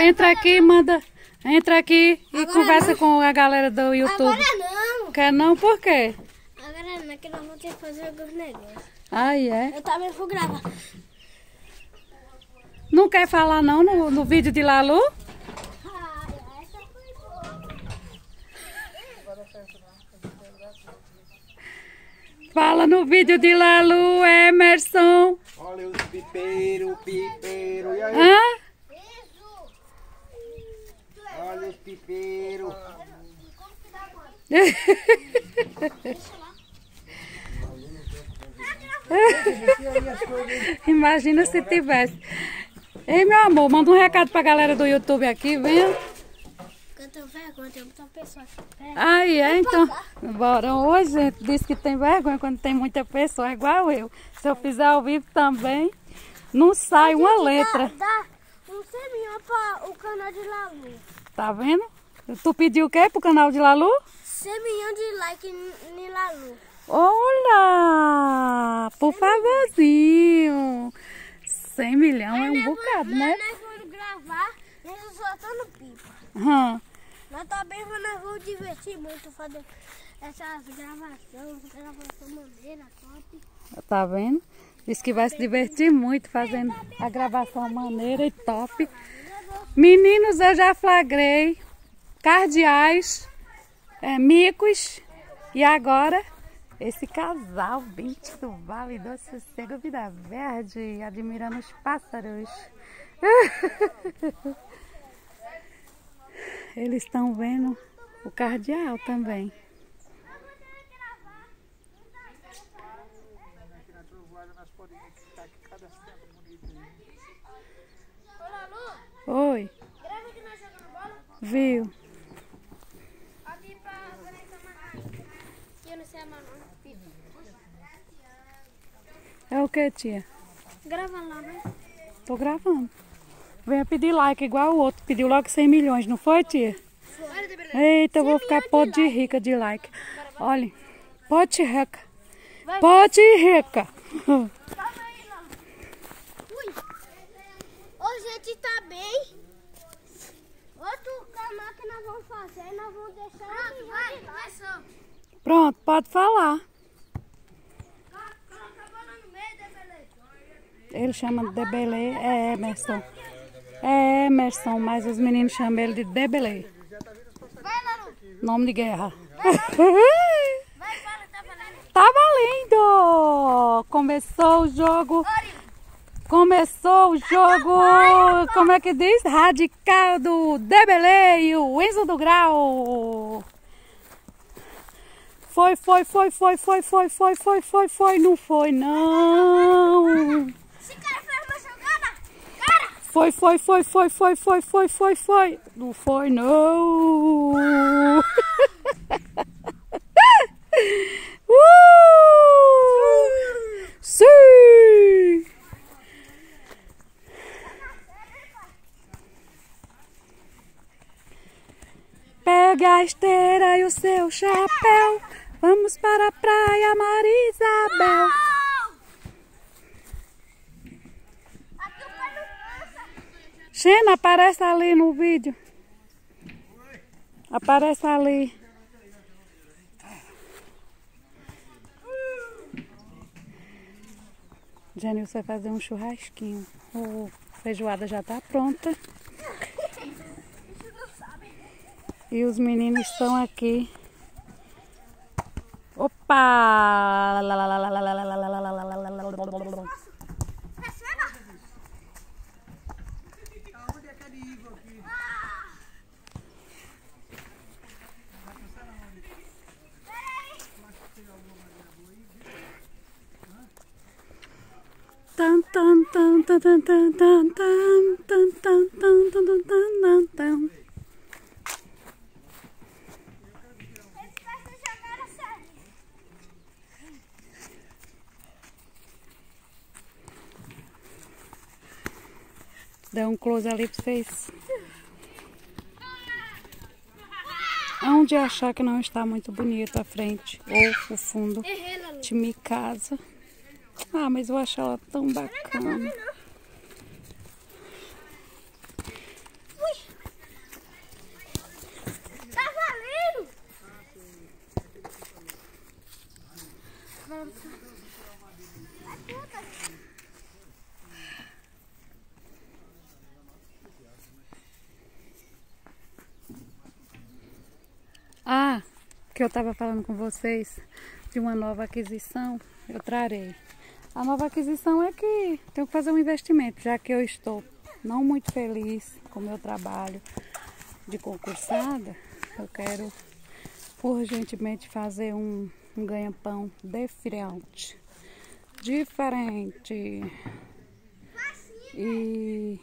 entra aqui, manda. Entra aqui e Agora conversa não. com a galera do YouTube. Agora não. Quer não? Por quê? Agora não, que nós vamos ter que fazer alguns negócios. Ah, é? Eu também vou gravar. Não quer falar não no vídeo de Lalu? Essa foi boa. Fala no vídeo de Lalu, Emerson. Olha os pipeiros, pipeiro. E aí? Hã? Olha os pipeiros. Imagina se tivesse. Ei, meu amor, manda um recado pra galera do YouTube aqui, venha. Eu tenho vergonha, tem muita pessoa aqui perto. Aí, então. Bora. Hoje, gente, diz que tem vergonha quando tem muita pessoa, igual eu. Se eu fizer ao vivo também, não sai uma letra. Dá um seminho para o canal de Lalu. Tá vendo? Tu pediu o quê pro canal de Lalu? Seminho de like em Lalu. Olha! Por favorzinho. 100 milhões é um bocado, né? Nós vamos gravar, nós soltando pipa. Nós também vamos divertir muito fazendo essas gravação maneira, top. Tá vendo? Diz que vai se divertir muito fazendo a gravação maneira e top. Meninos, eu já flagrei cardeais, micos e agora esse casal 20 do Vale do Sossego Vida Verde, admirando os pássaros. Eles estão vendo o cardeal também. Oi. Grava que nós jogando bola. Viu? Aqui pra eu não sei a mão não. É o que, tia? Grava lá, né? Tô gravando. Venha pedir like igual o outro. Pediu logo 100 milhões, não foi, tia? Eita, eu vou ficar podre de rica de like. Olha, pote rica. Pote rica. Hoje a gente tá bem. Outro canal que nós vamos fazer, nós vamos deixar outro vai. Pronto, pode falar. Coloca a bola no meio, Debelê. Ele chama de Debelê, é Emerson. É Emerson, mas os meninos chamam ele de Debelê. Vai, Lalu. Nome de guerra. Vai, fala, tá valendo. Tá valendo! Começou o jogo. Começou o jogo. Como é que diz? Radical do Debelê e o Enzo do Grau. Foi. Não foi, não. Esse cara fez uma jogada. Cara. Foi. Não foi, não. Sim. Pegue a esteira e o seu chapéu. Vamos para a praia, Maria Isabel. Aqui o pai não cansa. Xena, aparece ali no vídeo. Aparece ali. Genilson vai fazer um churrasquinho. A feijoada já está pronta. E os meninos estão aqui. Opa! Tan tan tan tan tan tan tan tan tan tan tan tan tan. Dá um close ali pra vocês. Onde achar que não está muito bonito a frente ou o fundo de minha casa. Ah, mas eu acho ela tão bacana. Ui. Ah, que eu estava falando com vocês de uma nova aquisição, eu trarei. A nova aquisição é que tenho que fazer um investimento, já que eu estou não muito feliz com o meu trabalho de concursada. Eu quero urgentemente fazer um ganha-pão diferente. E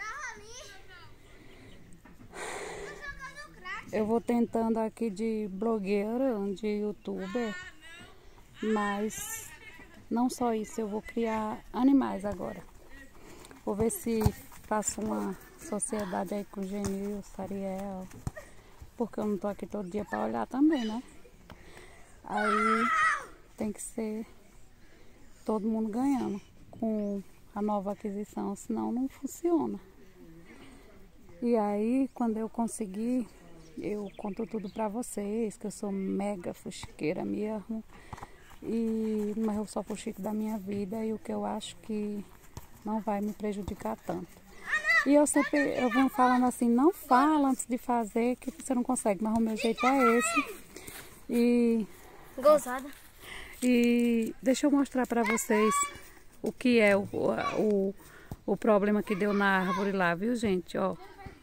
eu vou tentando aqui de blogueira, de youtuber, mas não só isso, eu vou criar animais agora. Vou ver se faço uma sociedade aí com o Genil, Sariel, porque eu não tô aqui todo dia para olhar também, né? Aí tem que ser todo mundo ganhando com a nova aquisição, senão não funciona. E aí, quando eu conseguir, eu conto tudo pra vocês, que eu sou mega fuxiqueira mesmo. Mas eu só fuxico da minha vida e o que eu acho que não vai me prejudicar tanto. E eu venho falando assim, não fala antes de fazer que você não consegue, mas o meu jeito é esse. Gozada. E deixa eu mostrar pra vocês o que é o problema que deu na árvore lá, viu, gente? Ó.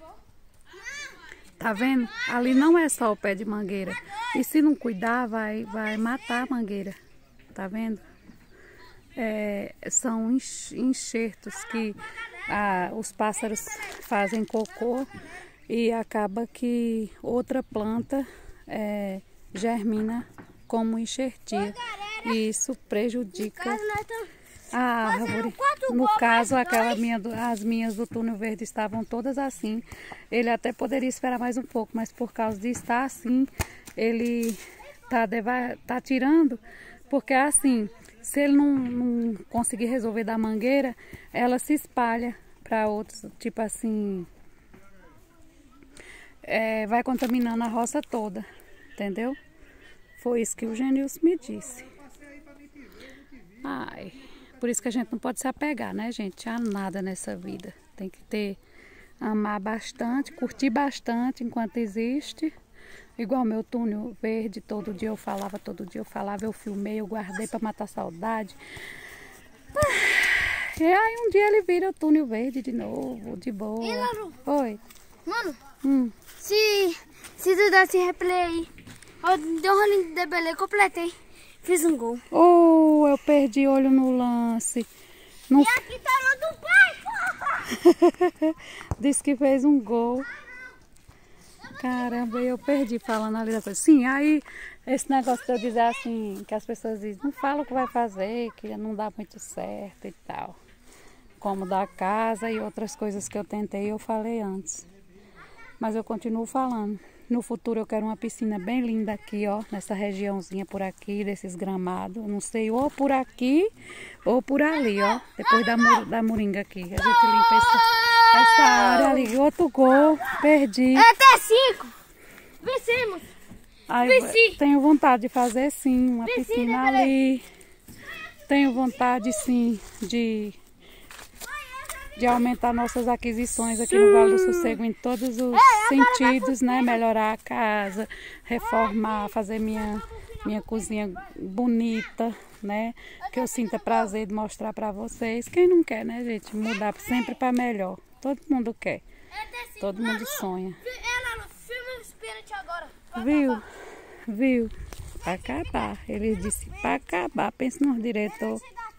Tá vendo? Ali não é só o pé de mangueira. E se não cuidar, vai matar a mangueira. Tá vendo? São enxertos que os pássaros fazem cocô e acaba que outra planta germina como enxertia. E isso prejudica a árvore. No caso, as minhas do túnel verde estavam todas assim. Ele até poderia esperar mais um pouco, mas por causa de estar assim, ele tá tirando, porque assim, se ele não conseguir resolver da mangueira, ela se espalha para outros, tipo assim, vai contaminando a roça toda, entendeu? Foi isso que o Genilson me disse. Ai, por isso que a gente não pode se apegar, né, gente, a nada nessa vida. Tem que amar bastante, curtir bastante enquanto existe. Igual meu túnel verde, todo dia eu falava, eu filmei, eu guardei para matar a saudade. E aí um dia ele vira o túnel verde de novo, de boa. E Laru? Oi. Mano, se tu desse replay, eu dei um rolinho de debelê, completei. Fiz um gol. Oh, eu perdi olho no lance. E aqui tá o do pai. Disse que fez um gol. Caramba, eu perdi falando ali da coisa. Sim, aí esse negócio de eu dizer assim, que as pessoas dizem, não fala o que vai fazer, que não dá muito certo e tal. Como da casa e outras coisas que eu tentei, eu falei antes. Mas eu continuo falando. No futuro eu quero uma piscina bem linda aqui, ó, nessa regiãozinha por aqui, desses gramados. Não sei, ou por aqui ou por ali, ó. Depois da moringa aqui. A gente limpa essa área ali. Outro gol, perdi. Até 5. Vencemos. Venci. Tenho vontade de fazer sim, uma piscina ali. Tenho vontade sim de aumentar nossas aquisições aqui no Vale do Sossego em todos os sentidos, né? Melhorar a casa, reformar, fazer minha cozinha bonita, né? Que eu sinta prazer de mostrar para vocês. Quem não quer, né, gente? Mudar sempre para melhor. Todo mundo quer. Todo mundo sonha. Viu? Para acabar. Ele disse para acabar. Pensa no diretor.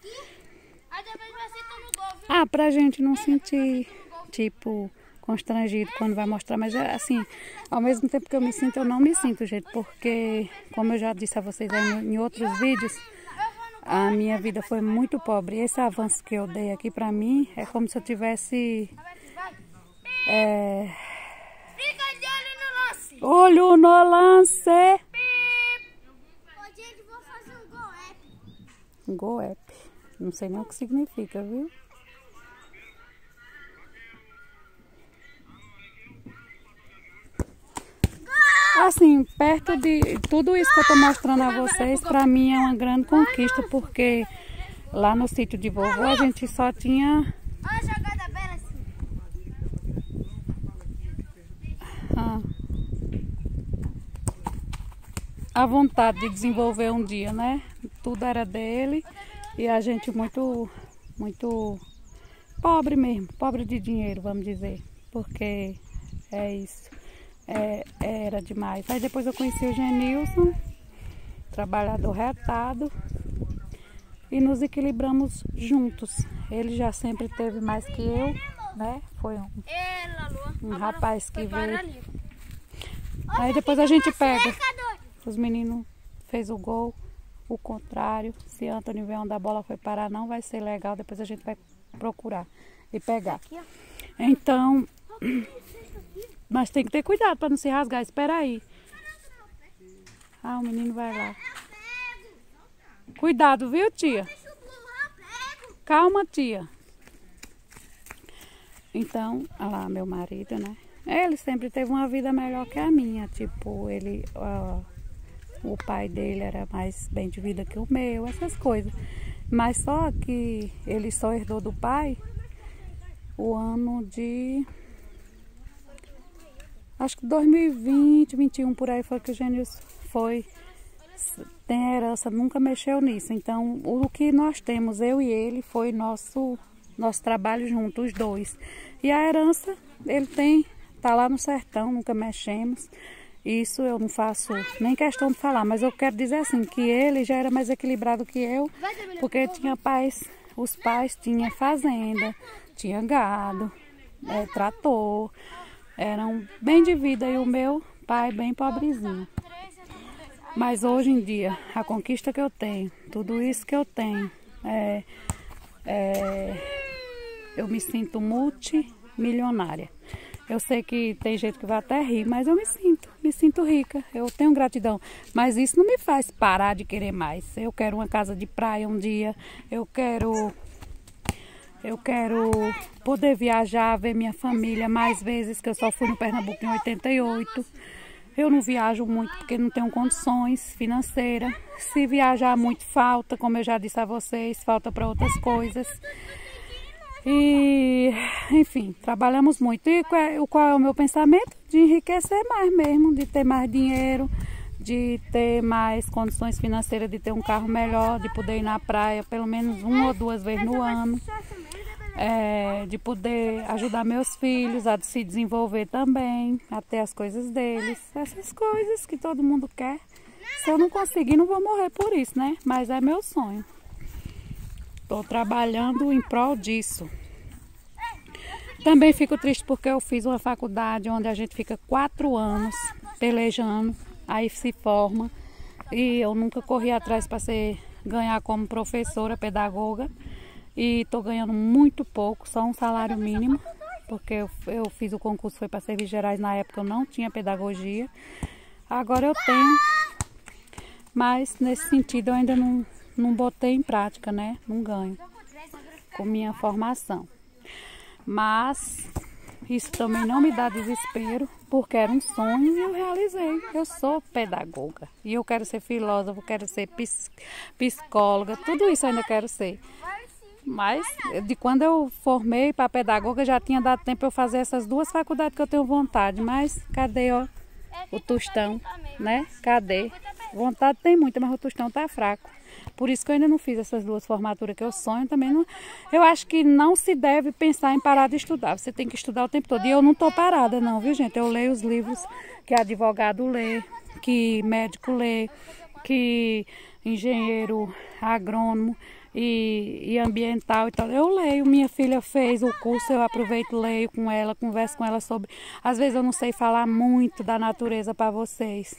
Pra gente não sentir, tipo, constrangido quando vai mostrar. Mas assim, ao mesmo tempo que eu me sinto, eu não me sinto, gente. Porque, como eu já disse a vocês aí em outros vídeos, a minha vida foi muito pobre. Esse avanço que eu dei aqui pra mim é como se eu tivesse... Fica de olho no lance. Olho no lance. Gente, vou fazer um gol app. Um gol app. Não sei nem o que significa, viu? Assim, perto de tudo isso que eu tô mostrando a vocês, pra mim é uma grande conquista, porque lá no sítio de vovô a gente só tinha... Olha a jogada bela assim. a vontade de desenvolver um dia, né? Tudo era dele e a gente muito pobre mesmo, pobre de dinheiro, vamos dizer, porque é isso, era demais. Aí depois eu conheci o Genilson, trabalhador retado, e nos equilibramos juntos. Ele já sempre teve mais que eu, né? Foi um rapaz que veio. Aí depois a gente pega. Os meninos fez o gol, o contrário. Se Antônio vê onde a bola foi parar, não vai ser legal. Depois a gente vai procurar e pegar. Então, mas tem que ter cuidado para não se rasgar. Espera aí. Ah, o menino vai lá. Cuidado, viu, tia? Calma, tia. Então, olha lá, meu marido, né? Ele sempre teve uma vida melhor que a minha. Tipo, o pai dele era mais bem de vida que o meu, essas coisas. Mas só que ele só herdou do pai o ano de... Acho que 2020, 2021, por aí foi que o Genilson foi. Tem herança, nunca mexeu nisso. Então, o que nós temos, eu e ele, foi nosso trabalho junto, os dois. E a herança, ele tem, tá lá no sertão, nunca mexemos. Isso eu não faço nem questão de falar, mas eu quero dizer assim, que ele já era mais equilibrado que eu, porque tinha os pais tinham fazenda, tinha gado, trator, eram bem de vida, e o meu pai bem pobrezinho. Mas hoje em dia, a conquista que eu tenho, tudo isso que eu tenho, eu me sinto multimilionária. Eu sei que tem gente que vai até rir, mas eu me sinto rica, eu tenho gratidão. Mas isso não me faz parar de querer mais. Eu quero uma casa de praia um dia, eu quero poder viajar, ver minha família mais vezes, que eu só fui no Pernambuco em 88. Eu não viajo muito porque não tenho condições financeiras. Se viajar muito, falta, como eu já disse a vocês, falta para outras coisas. E, enfim, trabalhamos muito. E qual é o meu pensamento? De enriquecer mais mesmo, de ter mais dinheiro, de ter mais condições financeiras, de ter um carro melhor, de poder ir na praia pelo menos 1 ou 2 vezes no ano. De poder ajudar meus filhos a se desenvolver também, a ter as coisas deles. Essas coisas que todo mundo quer. Se eu não conseguir, não vou morrer por isso, né? Mas é meu sonho. Estou trabalhando em prol disso. Também fico triste porque eu fiz uma faculdade onde a gente fica 4 anos pelejando, aí se forma. E eu nunca corri atrás para ganhar como professora, pedagoga. E estou ganhando muito pouco, só um salário mínimo, porque eu fiz o concurso, foi para Serviços Gerais, na época eu não tinha pedagogia. Agora eu tenho, mas nesse sentido eu ainda não botei em prática, né? Não ganho com minha formação. Mas isso também não me dá desespero, porque era um sonho e eu realizei. Eu sou pedagoga e eu quero ser filósofa, quero ser psicóloga, tudo isso eu ainda quero ser. Mas de quando eu formei para pedagoga já tinha dado tempo para eu fazer essas 2 faculdades que eu tenho vontade. Mas cadê, ó, o tostão, né? Cadê? Vontade tem muita, mas o tostão tá fraco. Por isso que eu ainda não fiz essas 2 formaturas que eu sonho também. Não, eu acho que não se deve pensar em parar de estudar. Você tem que estudar o tempo todo. E eu não tô parada não, viu, gente? Eu leio os livros que advogado lê, que médico lê, que engenheiro agrônomo e ambiental e tal. Eu leio, minha filha fez o curso, eu aproveito, leio com ela, converso com ela sobre... Às vezes eu não sei falar muito da natureza para vocês,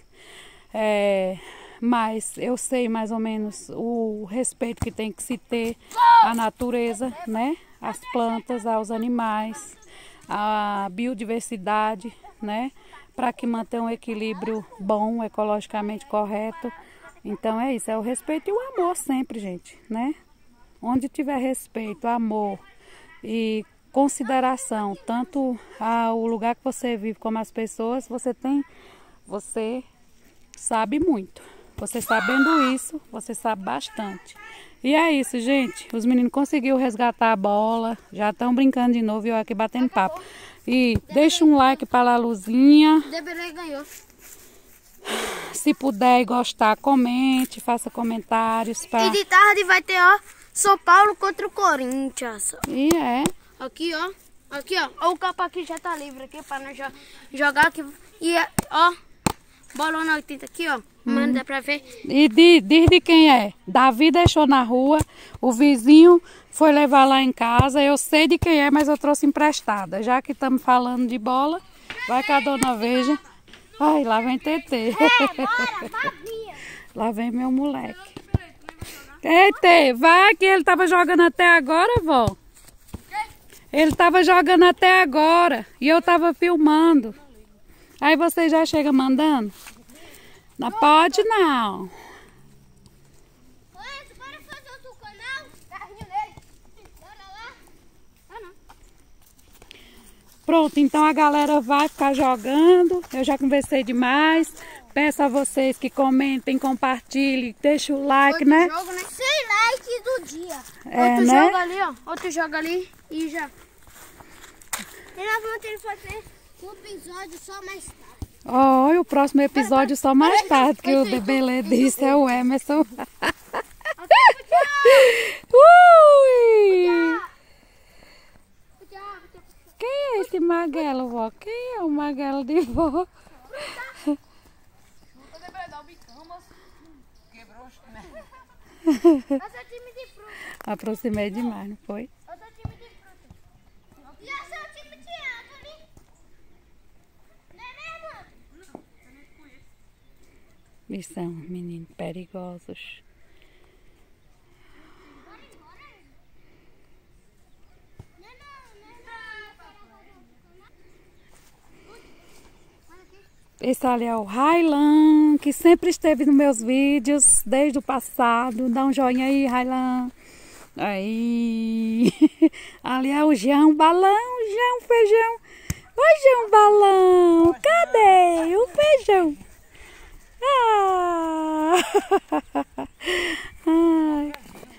mas eu sei mais ou menos o respeito que tem que se ter à natureza, né? Às plantas, aos animais, à biodiversidade, né? Para que mantenha um equilíbrio bom, ecologicamente correto. Então é isso, é o respeito e o amor sempre, gente, né? Onde tiver respeito, amor e consideração, tanto ao lugar que você vive como as pessoas, você sabe muito. Você sabendo isso, você sabe bastante. E é isso, gente. Os meninos conseguiram resgatar a bola, já estão brincando de novo e eu aqui batendo papo. E deixa um like para a Luzinha. Deberei ganhou. se puder e gostar, comente, faça comentários. E de tarde vai ter, ó, São Paulo contra o Corinthians. E é. Aqui, ó. Aqui, ó. O campo aqui já tá livre aqui para nós jogar aqui. E, ó, bolona 80 aqui, ó. Mano, dá pra ver. E diz de quem é. Davi deixou na rua, o vizinho foi levar lá em casa. Eu sei de quem é, mas eu trouxe emprestada. Já que estamos falando de bola, vai que a dona veja. Ai, lá vem TT. Bora, Lá vem meu moleque. Ei, Tê, vai que ele tava jogando até agora, vó. Ele tava jogando até agora e eu tava filmando. Aí você já chega mandando? Não pode, não. Bora fazer outro canal? Carrinho nele. Bora lá. Ah, não. Pronto, então a galera vai ficar jogando. Eu já conversei demais. Peço a vocês que comentem, compartilhem, deixem o like, Outro né? jogo, né? 100 likes do dia. É, Outro né? jogo ali, ó. Outro jogo ali e já. E nós vamos ter que fazer um episódio só mais tarde. Ó, e o próximo episódio só mais tarde, que o Debelê disse é o Emerson. Ui! Quem é esse magrelo, vó? Quem é o magrelo de vó? Aproximei demais, não foi? Eu sou time de fruta. E eu sou o time de árvore. Não é mesmo? Eles são meninos perigosos. Esse ali é o Railan, que sempre esteve nos meus vídeos desde o passado. Dá um joinha aí, Railan. Aí. Ali é o João Balão, João Feijão. Oi, João Balão. Cadê o feijão? Ah. Ai.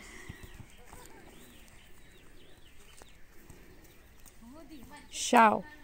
Tchau.